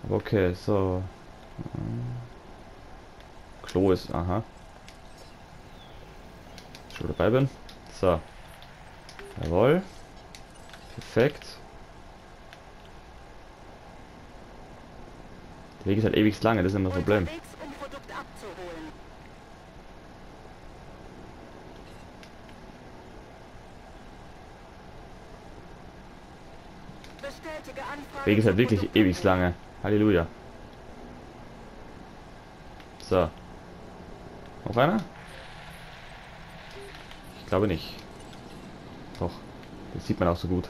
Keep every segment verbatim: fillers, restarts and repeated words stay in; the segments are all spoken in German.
Aber okay, so. Klo ist, aha. Schon dabei bin. So. Jawohl. Perfekt. Der Weg ist halt ewig lange, das ist immer das Problem. Unterwegs, um Produkt abzuholen. Bestätige Anfrage Der Weg ist halt zur wirklich ewig Produktabholung. lange. Halleluja. So. Noch einer? Ich glaube nicht. Doch. Das sieht man auch so gut.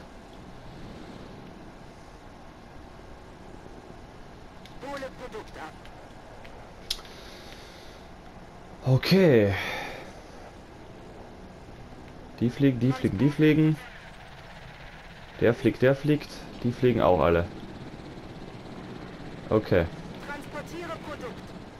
Hole Produkt ab. Okay. Die fliegen, die fliegen, die fliegen. Der fliegt, der fliegt. Die fliegen auch alle. Okay. Transportiere Produkt.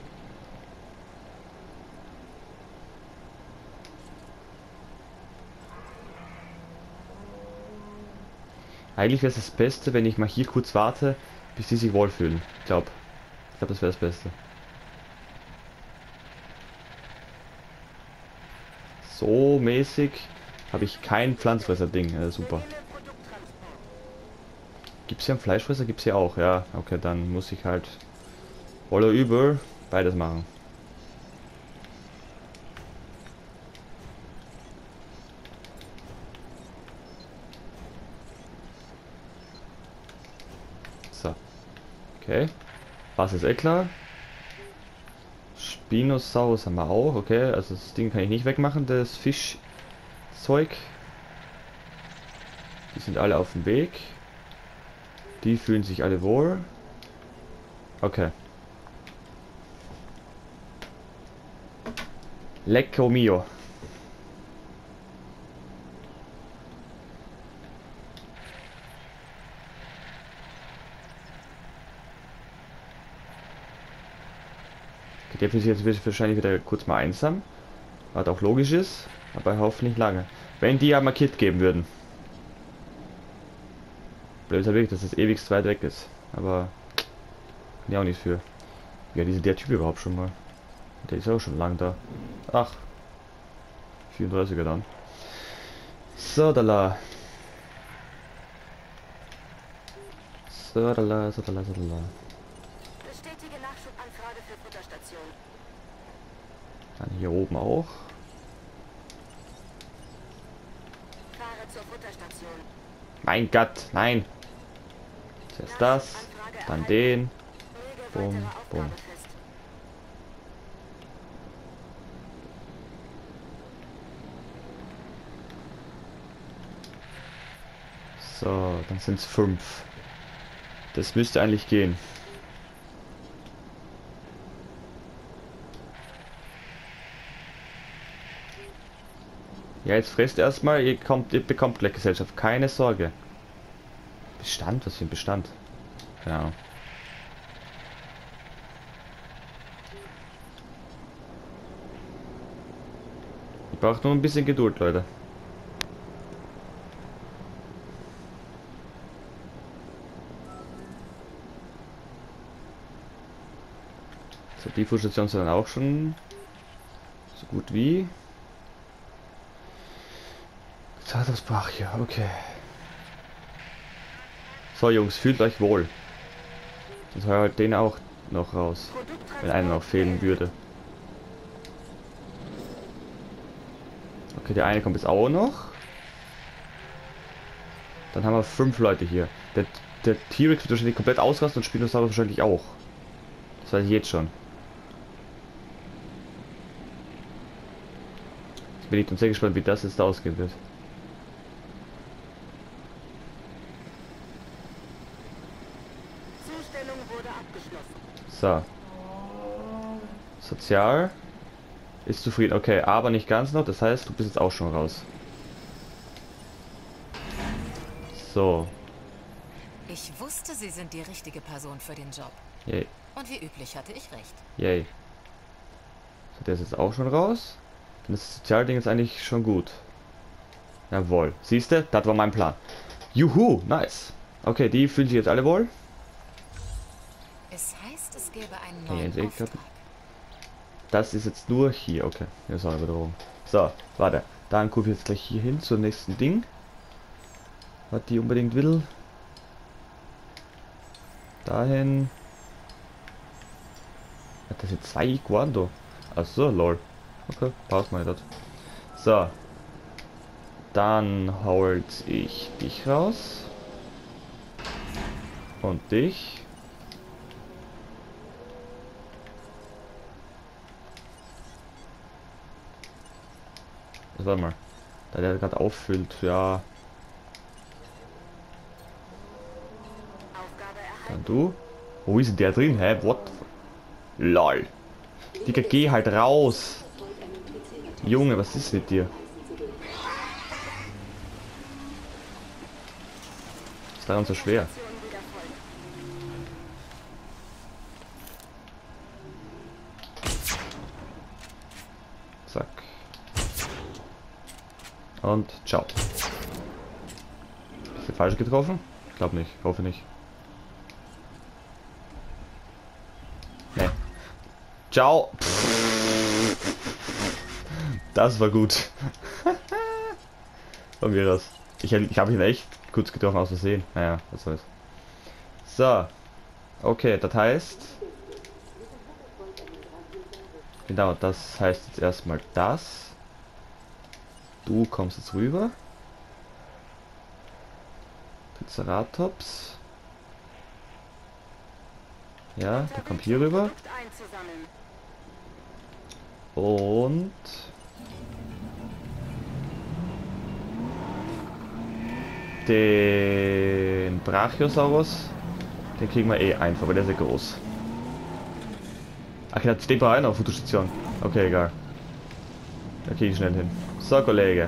Eigentlich wäre es das Beste, wenn ich mal hier kurz warte, bis die sich wohlfühlen. Ich glaube. Ich glaube, das wäre das Beste. So mäßig habe ich kein Pflanzfresser-Ding. Äh, super. Wähle Produkttransport. Gibt es hier einen Fleischfresser? Gibt es hier auch, ja. Okay, dann muss ich halt wohl oder übel beides machen. So. Okay. Was ist eh klar? Spinosaurus haben wir auch, okay. Also das Ding kann ich nicht wegmachen, das Fischzeug. Die sind alle auf dem Weg. Die fühlen sich alle wohl. Okay. Lecco mio. Der fühlt sich jetzt wahrscheinlich wieder kurz mal einsam. Was auch logisch ist, aber hoffentlich lange. Wenn die ja mal Kit geben würden. Blöd ist ja wirklich, dass es ewig weit weg ist. Aber kann ja auch nichts für. Ja, diese der Typ überhaupt schon mal. Der ist auch schon lang da. Ach. vierunddreißiger dann. So, da la. So, da la, so, da la, so, da la. Bestätige Nachschubanfrage für Futterstation. Dann hier oben auch. Fahre zur Futterstation. Mein Gott, nein. Zuerst das, Nachschubanfrage dann erhalten. den. Lege Bum, weitere bum. Aufgabe fest. So, dann sind es fünf. Das müsste eigentlich gehen. Ja, jetzt fresst erstmal, ihr kommt, ihr bekommt gleich Gesellschaft, keine Sorge. Bestand? Was für ein Bestand? Keine Ahnung. Ich brauche nur ein bisschen Geduld, Leute. So, die Fußstation sind dann auch schon so gut wie. Zahlungsbach hier, okay. So Jungs, fühlt euch wohl. Sonst heuer halt den auch noch raus. Wenn einer noch fehlen würde. Okay, der eine kommt jetzt auch noch. Dann haben wir fünf Leute hier. Der, der T-Rex wird wahrscheinlich komplett ausrasten und Spinosaurus wahrscheinlich auch. Das weiß ich jetzt schon. Jetzt bin ich dann sehr gespannt, wie das jetzt ausgehen wird. Zustellung wurde abgeschlossen. So. Sozial. Ist zufrieden. Okay, aber nicht ganz noch. Das heißt, du bist jetzt auch schon raus. So. Ich wusste, Sie sind die richtige Person für den Job. Yay. Und wie üblich hatte ich recht. Yay. So, der ist jetzt auch schon raus. Dann ist das Sozialding jetzt eigentlich schon gut. Jawohl. Siehst du? Das war mein Plan. Juhu, nice. Okay, die fühlen sich jetzt alle wohl. gäbe einen Okay, neuen sehe ich Auftrag. grad. Das ist jetzt nur hier, okay. Ja, so, wieder rum. So, warte. Dann gucke ich jetzt gleich hier hin zum nächsten Ding. Was die unbedingt will. Dahin. Hat das jetzt zwei Iguando? Achso, lol. Okay, passt mal dort. So. Dann holt ich dich raus. Und dich. Also, warte mal. Da der gerade auffüllt, ja. Aufgabe Dann erhalten. du. Wo ist denn der drin? Hä? What? Lol. Digga, geh halt raus. Junge, was ist mit dir? Ist daran so schwer? Station wieder voll. Zack. Und ciao. Ist der falsch getroffen? Ich glaube nicht. Hoffe nicht. Nee. Ciao. Das war gut. Von mir aus. Ich, ich habe ihn echt kurz getroffen aus Versehen. Naja, was soll's. So. Okay, das heißt... Genau, das heißt jetzt erstmal das. Du kommst jetzt rüber. Triceratops. Ja, der kommt hier rüber. Produkt einzusammeln. Und... Den Brachiosaurus, den kriegen wir eh einfach, weil der ist ja groß. Ach, der steht bei einer auf Fotostation. Okay, egal. Da kriege ich schnell hin. So, Kollege.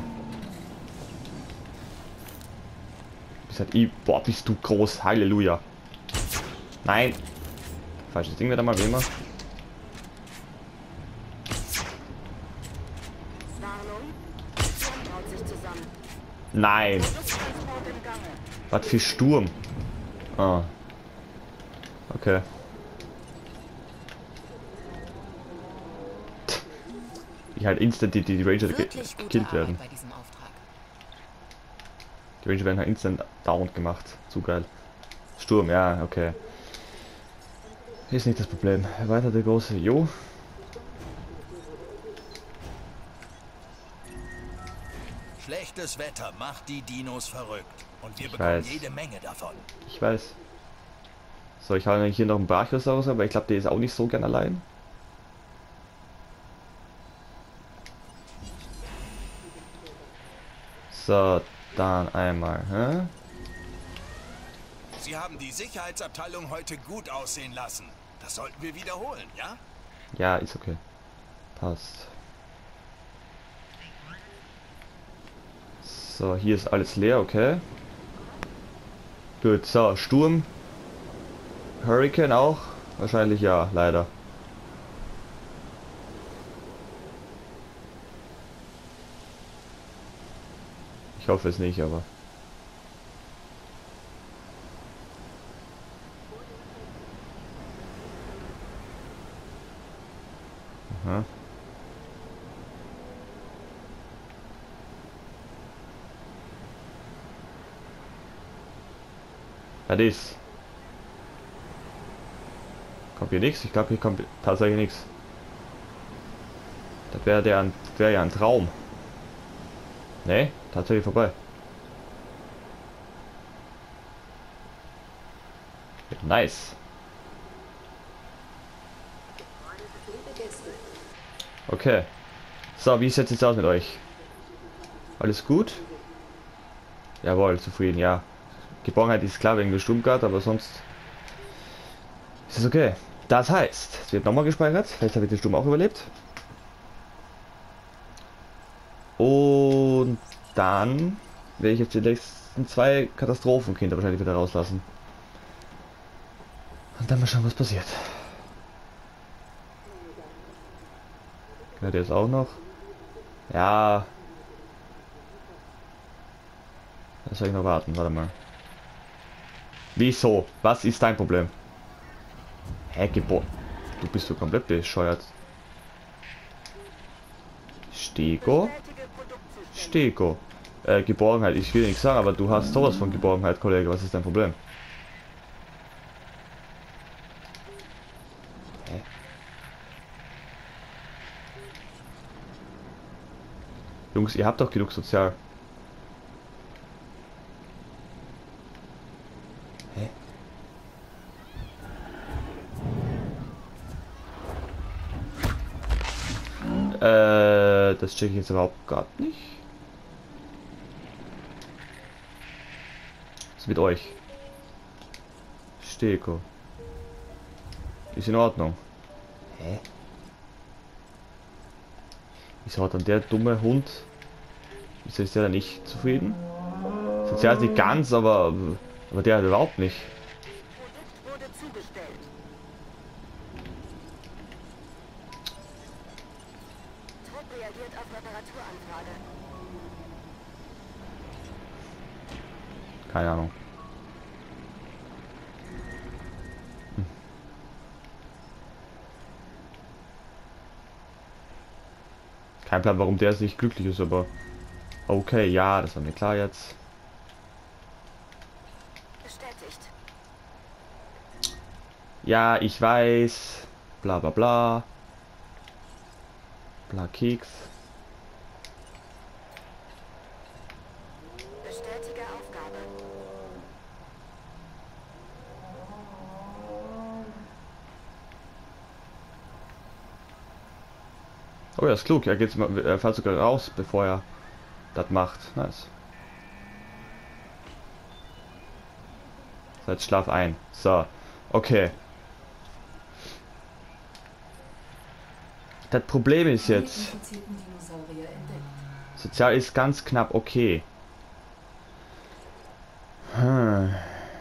Bist halt i. Boah, bist du groß. Halleluja. Nein. Falsches Ding wieder mal, wie immer. Warnung. Sturm braut sich zusammen. Nein. Lufttransport im Gange. Was für Sturm. Ah. Okay. Die halt instant die, die, die Ranger ge Wirklich gute gekillt werden. Arbeit bei diesem Auftrag. Die Ranger werden halt instant down gemacht. Zu geil. Sturm, ja, okay. Ist nicht das Problem. Weiter der große Jo. Schlechtes Wetter macht die Dinos verrückt. Und wir Ich bekommen weiß. jede Menge davon. Ich weiß. So, ich habe hier noch einen Brachiosaurus, aber ich glaube, der ist auch nicht so gern allein. So, dann einmal, hä? Sie haben die Sicherheitsabteilung heute gut aussehen lassen. Das sollten wir wiederholen, ja? Ja, ist okay. Passt. So, hier ist alles leer, okay. Gut, so, Sturm. Hurricane auch? Wahrscheinlich ja, leider. Ich hoffe es nicht, aber... Aha. Das ist. Kommt hier nichts? Ich glaube, hier kommt tatsächlich nichts. Das wäre der, wäre ja ein Traum. Ne, tatsächlich vorbei. Nice. Okay. So, wie sieht es jetzt aus mit euch? Alles gut? Jawohl, zufrieden, ja. Geborgenheit ist klar wegen der Sturmgard, aber sonst ist es okay. Das heißt, es wird nochmal gespeichert. Vielleicht habe ich den Sturm auch überlebt. Und dann werde ich jetzt die nächsten zwei Katastrophenkinder wahrscheinlich wieder rauslassen. Und dann mal schauen, was passiert. Ja, der ist auch noch. Ja. Das soll ich noch warten, warte mal. Wieso? Was ist dein Problem? Hä, geboren? Du bist so komplett bescheuert. Stego? Bestätige Produktzustände. Stego. Äh, Geborgenheit. Ich will nichts sagen, aber du hast sowas von Geborgenheit, Kollege. Was ist dein Problem? Hä? Jungs, ihr habt doch genug Sozial. Hä? Äh, das checke ich jetzt überhaupt gar nicht. Was ist mit euch? Steko. Ist in Ordnung. Hä? Wieso hat dann der dumme Hund? Wieso ist der da nicht zufrieden? Sozial ist nicht ganz, aber aber der hat überhaupt nicht. Produkt wurde zugestellt. Trupp reagiert auf Reparaturanfrage. Keine Ahnung. Hm. Kein Plan, warum der nicht glücklich ist, aber okay, ja, das war mir klar jetzt. Bestätigt. Ja, ich weiß. Bla bla bla. Bla Keks. Bestätige Aufgabe. Oh ja, ist klug. Er geht mal, er fährt sogar raus, bevor er das macht. Nice. So, jetzt schlaf ein. So, okay. Das Problem ist jetzt, sozial ist ganz knapp okay. Hm.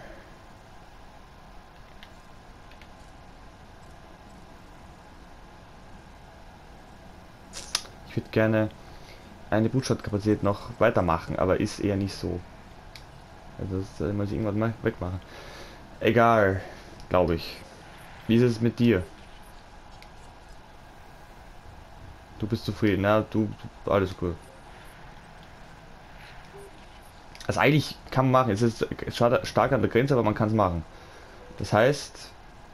Ich würde gerne eine Bootstrap-Kapazität noch weitermachen, aber ist eher nicht so. Also das äh, muss ich irgendwann mal wegmachen. Egal, glaube ich. Wie ist es mit dir? Du bist zufrieden, ja? Du, du alles cool. Also eigentlich kann man machen. Es ist stark an der Grenze, aber man kann es machen. Das heißt,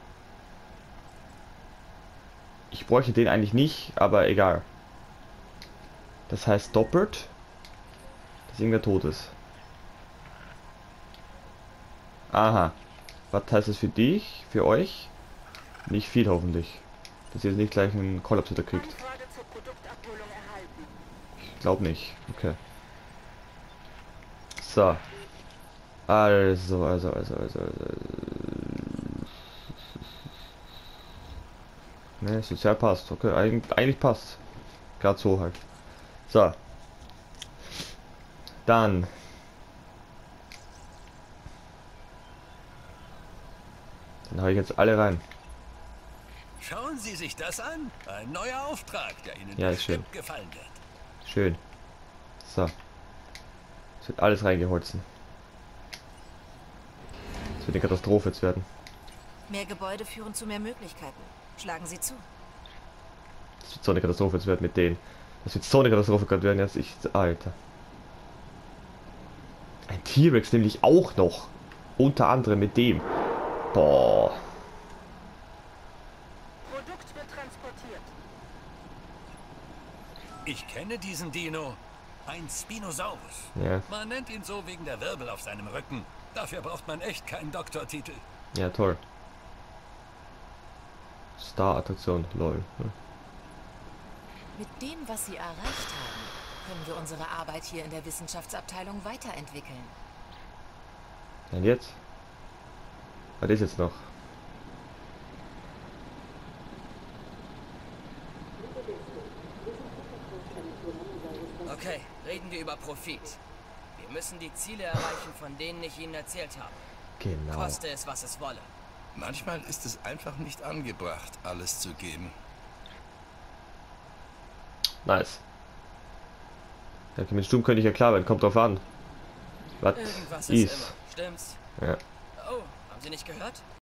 ich bräuchte den eigentlich nicht, aber egal. Das heißt doppelt, dass irgendwer tot ist. Aha. Was heißt das für dich, für euch? Nicht viel hoffentlich. Dass ihr jetzt nicht gleich einen Kollaps wieder kriegt. Anfrage zur Produktabholung erhalten. Ich glaube nicht. Okay. So. Also, also, also, also, also. Ne, sozial passt. Okay, eigentlich, eigentlich passt. Gerade so halt. So. Dann. Dann habe ich jetzt alle rein. Schauen Sie sich das an. Ein neuer Auftrag, der Ihnen Ja, ist schön. bestimmt gefallen wird. Schön. So. Es wird alles reingeholzen. Es wird eine Katastrophe jetzt werden. Mehr Gebäude führen zu mehr Möglichkeiten. Schlagen Sie zu. Es wird so eine Katastrophe jetzt werden mit denen. Das wird so eine Katastrophe gerade werden jetzt. Ich. Alter. Ein T-Rex nämlich auch noch. Unter anderem mit dem. Boah. Produkt wird transportiert. Ich kenne diesen Dino. Ein Spinosaurus. Ja. Man nennt ihn so wegen der Wirbel auf seinem Rücken. Dafür braucht man echt keinen Doktortitel. Ja, toll. Star-Attraktion, lol. Mit dem, was Sie erreicht haben, können wir unsere Arbeit hier in der Wissenschaftsabteilung weiterentwickeln. Und jetzt? Was ist jetzt noch? Okay, reden wir über Profit. Wir müssen die Ziele erreichen, von denen ich Ihnen erzählt habe. Genau. Koste es, was es wolle. Manchmal ist es einfach nicht angebracht, alles zu geben. Nice. Ja, okay, mit Sturm könnte ich ja klar werden, kommt drauf an. Was Irgendwas ist ist? immer, stimmt's? Ja. Oh, haben Sie nicht gehört?